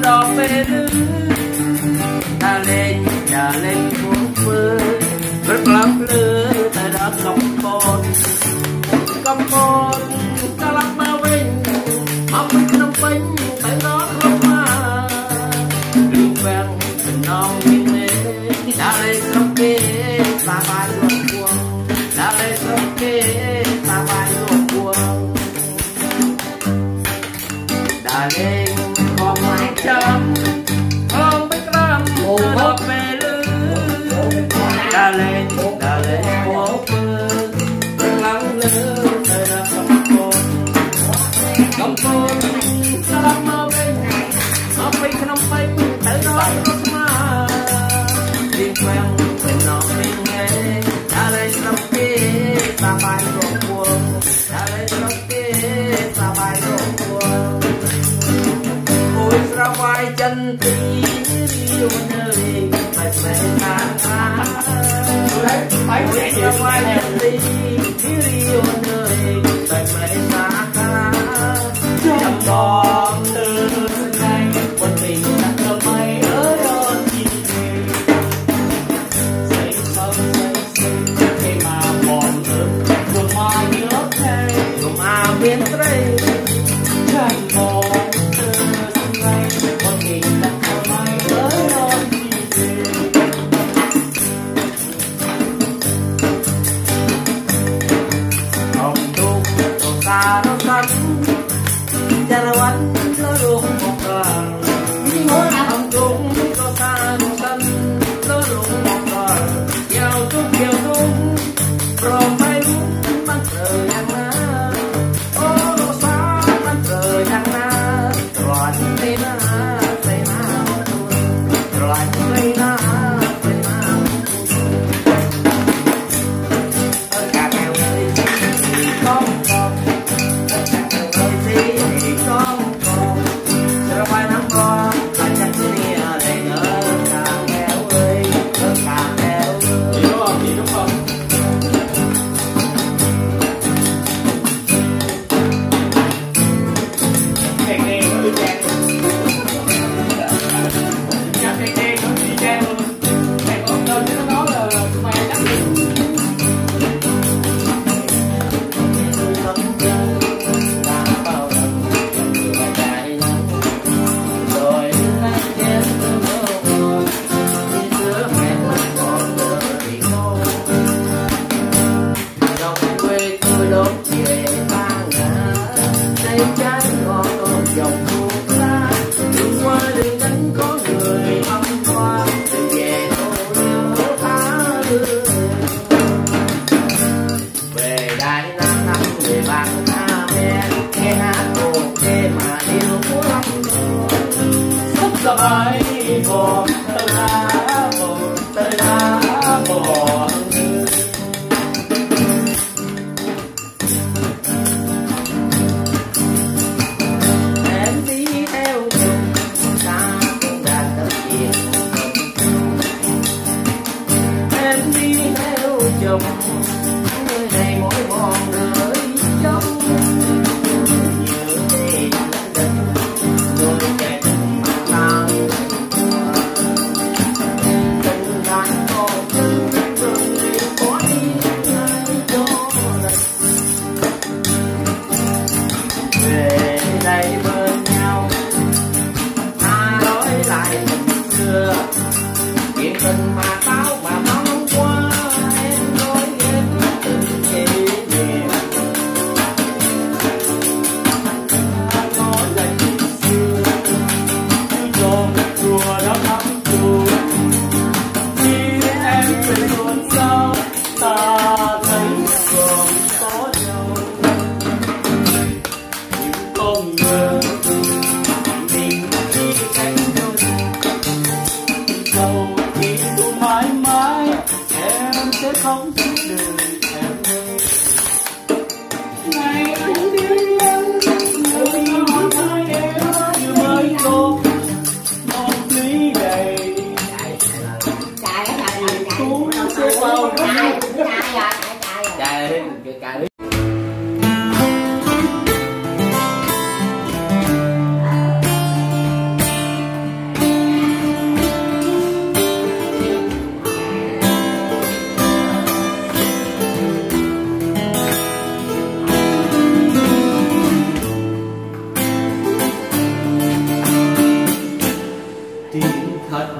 đò về lư ta lên cuốn phơi rất lắm lư ta đã cầm côn ta lắc bao vinh mọc năm bánh tại nó không mà đường vàng mình non như mê đã lên sông kê ta bay ruộng buông đã lên sông kê ta bay ruộng buông đã lên còn mãi chấm không biết lắm ta về lư đã lên phố phơi lắng lư đời đã cầm côn ta lắm mơ bên không bánh tới đó không mà liên quen mình nó mình nghe đã lên sông kia ta bay ruộng buông đã lên sông kia ta bay ruộng buông ôi ra vai chân tí yêu nơi mệt mệt ta ôi ra vai chân tí yêu nơi mệt mệt ta chăm bom từ ngày quân tình đặt cơ mây ở đó chi xây khi mà còn thương đường mai nhớ thay đường mà biến đây chăm bom từ ngày quân tình đặt cơ mây ở đó chi ông tung tổ ta nó cắn cha là anh nó luôn một lần ông cũng có xa một thân nó luôn một lần giàu tung rồi mấy lúc bắn trời đang ná ô lô xa bắn trời đang ná rồi anh thấy ná rồi anh thấy ná ở cả nghèo ơi thì con phải nắng to là chắc đi để nhớ càng nghèo ơi càng nghèo ơi đúng không nghe nghe nó đi trang nghe nó đi trang luôn mày còn tên nó nói là mày chắc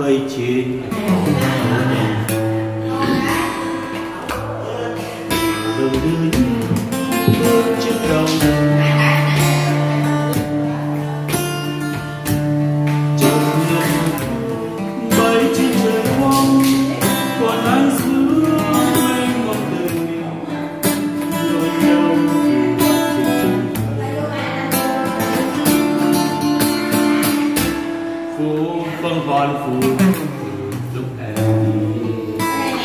phơi trên đường đưa bước trước đầu bay trên trời hoang còn anh giữa mênh mông đời nối nhau phố vắng hoan phủ lúc em đi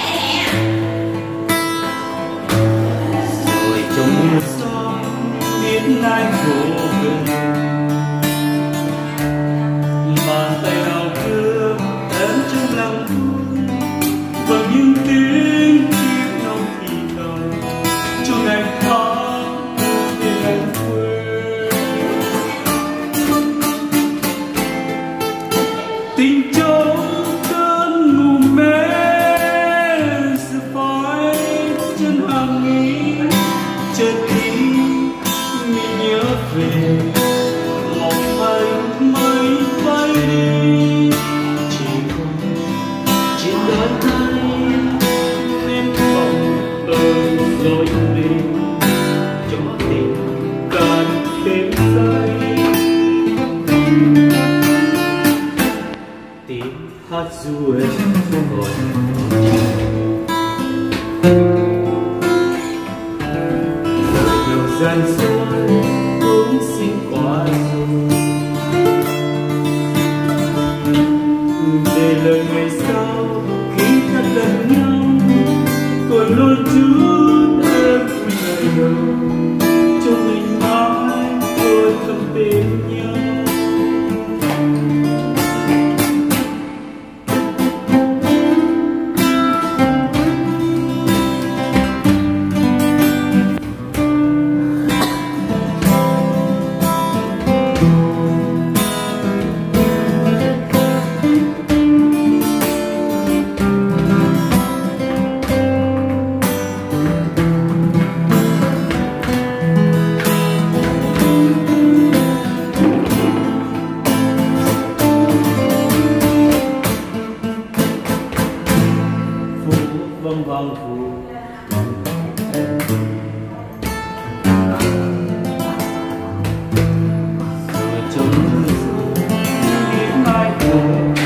rồi trong mưa gió biết ai vô gần bàn tay nào đưa em trong lòng tôi và những tiếng chim non thì thầm cho ngày tháng để em quên tình trong cơn ngủ mê sự phai chân hàng nghĩ chợt khi mình nhớ về mong anh mới bay đi chỉ còn trên đời này nên không đời rồi mình cho tình càng thêm say tiếng hát ru em còn đời nhiều gian dối cũng xin qua rồi để lời ngày sau khi ta gần nhau còn lối chút em vui ngày đầu cho mình mãi tôi thầm tên nhau. Vâng vâng phủ rồi trong mưa gió biết ai vô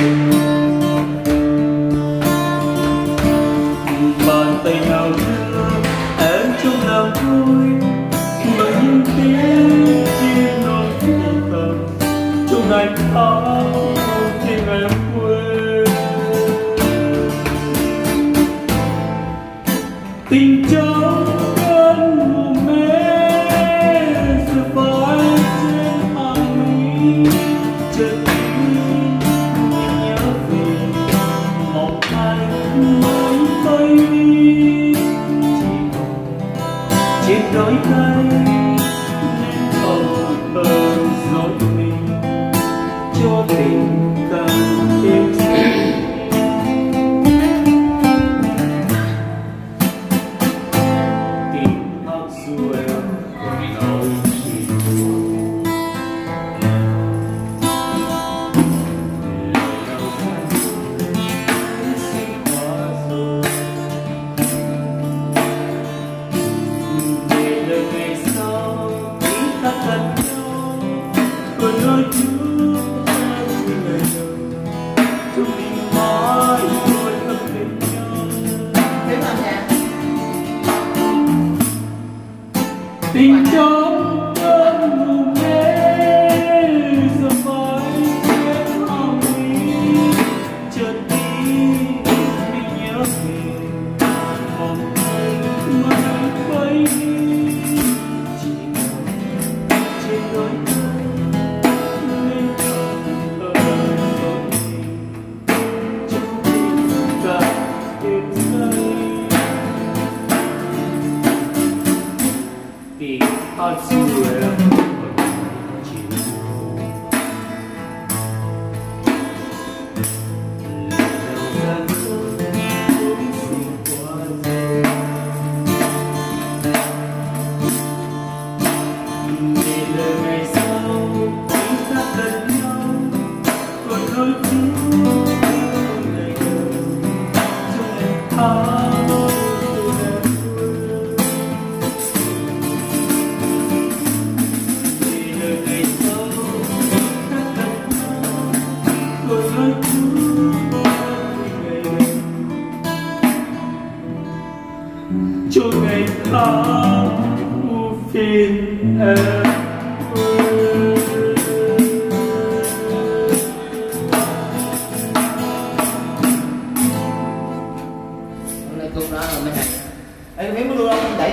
bàn tay nào đưa em trong lòng tôi bởi những tiếng chim non thì thầm trong ngày tháng thì em quên tình trong cơn ngủ mê sự phai trên hàng mi chợt nhìn nhớ về mong anh mới bay đi chỉ còn trên đôi tay nên không bờ dối mình cho tình càng thêm say. Hãy subscribe cho kênh Ghiền Mì Gõ để không bỏ lỡ những video hấp dẫn. không phiền em. Hôm nay cô đó là mấy thằng. Ê, mấy muốn luôn không? Đẩy